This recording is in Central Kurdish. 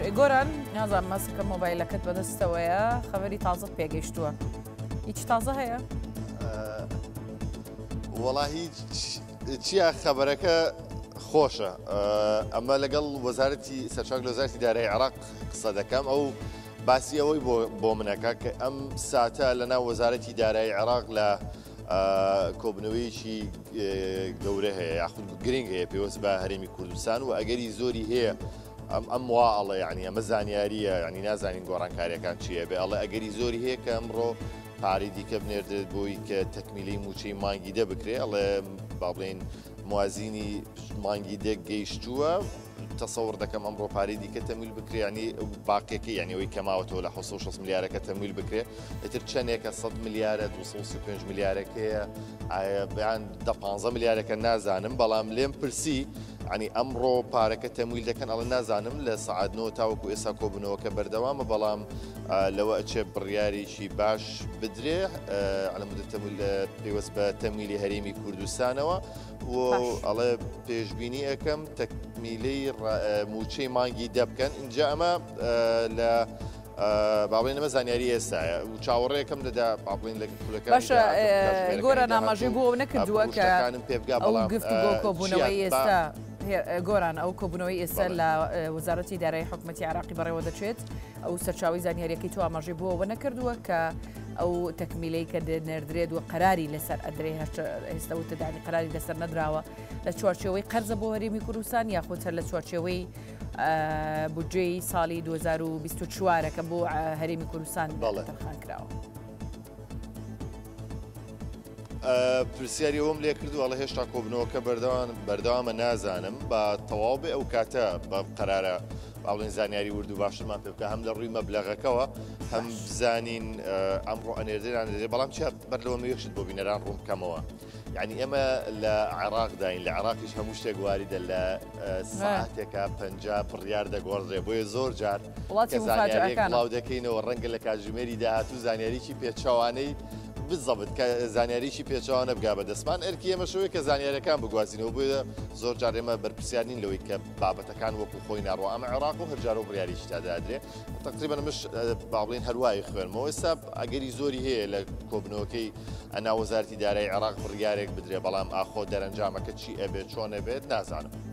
گۆران نازانم ماسکە مۆبایلەکەت بەدەستەوەیە خەبەری تازت پێگەیشتووە هیچ تازە هەیە؟ وەڵاهی چیە خەبەرەکە خۆشە ئەمە لەگەڵ وەزارەتی سەرچاک لە وەزارەتی دارایی عێراق قسە دەکەم ئەو باسی ئەوەی بۆ منەکە کە ئەم ساتە لەناو وەزارەتی دارایی عێراق لە کۆبنەوەیەکی گەورە هەیە یاخود گرنگ هەیە پێوەست بە هەرێمی کوردستان و ئەگەری زۆری هەیە ئەم وا ئەڵێ یعنی ئەمە زانیاریە ینی نازانین گۆڕانکاریەکان چییە بێ ئەڵێ ئەگەری زۆری هەیە کە ئەمڕۆ پارەی دیکە بنێردێت بۆی کە تەکمیلەی موچەی مانگی دە بکرێ ئەڵێ با بڵێن موازینی مانگی دێک گەیشتووە تەسەوڕ دەکەم ئەمڕۆ پارەی دیکە تەمیل بکرێ ینی باقیەکە یعنی ئەوەی کەماوەتەوە لە 6 ملیارەکە تەمیل بکرێ ئێتر چەندێکە 100 ملیارە 235 ملیارەکەیە بەیان 15 ملیارەکە نازانم بەڵام لێم پرسی عنی ئەمڕۆ پارەکە تەمویل دەکەن ئەڵە نازانم لە سەعاتنەوە تاوەکو ئێستا کۆبوونەوەکە بەردەوامە بەڵام لەوە ئەچێ بڕیارێکی باش بدرێ على مدە تەمویل پێوەست بە تەمویلی هەرێمی کوردستانەوە و ئەڵێ پێشبینی ئەەکەم تەکمیلەی موچەی مانگی دەبکەن اینجا ئەمە لە باڵێن ئەمە زانیاری ئێستاە و چاوەڕێەکەم لەدا باڵین لە پولەکە باشە گۆرە ناماژەی بۆ ئەو نەکردووە کە ئەو گفتوگۆ کۆبوونەوەی ئێستا گۆران ئەو کۆبوونەوەی ئێستا لە وەزارەتی دارایی حکوومەتی عێراقی بەڕێوە دەچێت ئەو سەرچاوی زانیاریەکەی تو ئاماژەی بۆ ئەوە نەکردووە کە ئەو تەکمیلەی کە نێردرێت و قەراری لەسەر ئەدرێ ئێستا وتەدانی قەراری لەسەر نەدراوە لە چوارچێوەی قەرزە بۆ هەرێمی کوردستان یاخود هەر لە چوارچێوەی بودجەی ساڵی 2024 کە بۆ هەرێمی کوردستان تەرخان کراوە. پرسیاری ئەوم لێ کردو ئەڵە هێشتا کۆبنەوەکە بەردەوامە نازانم بە تەواو بێ ئەو کاتە بە قەرارە باڵێن زانیاری وردو باشترمان پێ بکە هەم لە ڕووی مەبلەغەکەوە هەم بزانین ئەمڕۆ ئەنێردران دێ بەڵام چ بەر لەوە یەخشت بۆ بینەران ڕوون بکەمەوە یعنی ئێمە لە عێراق داین لە عێراقیش هەموو شتێک واریدە لە ساعتێکە 50 بڕیار دەگۆڕێ بۆیە زۆر جار کە زانیاریەک بڵاو دەکەینەوە ڕەنگە لە کاتژمێری داهاتوو زانیاریی پێچەوانەی بزەبت کە زانیاریی پێچەوانە بگا بە دەستمان ئەرکی ئێمە شوەیە کە زانیارەکان بگوازینەوە بۆیە زۆر جار ئێمە بەرپرسیارین لەوەی کە بابەتەکان وەکو خۆی ناڕوە ئەمە عێراق و هەرجار و بڕیاریشی تادادرێ تقریبا مش باڵین هەروای خوێنمەوە ئێستا ئەگەری زۆری هەیە لە کۆبنەوەکەی ئەنا وەزارەتی دارایی عێراق بڕیارێک بدرێ بەڵام ئاخۆ دەرەنجامەکە چی ئەبێت چۆن ئەبێت نازانم.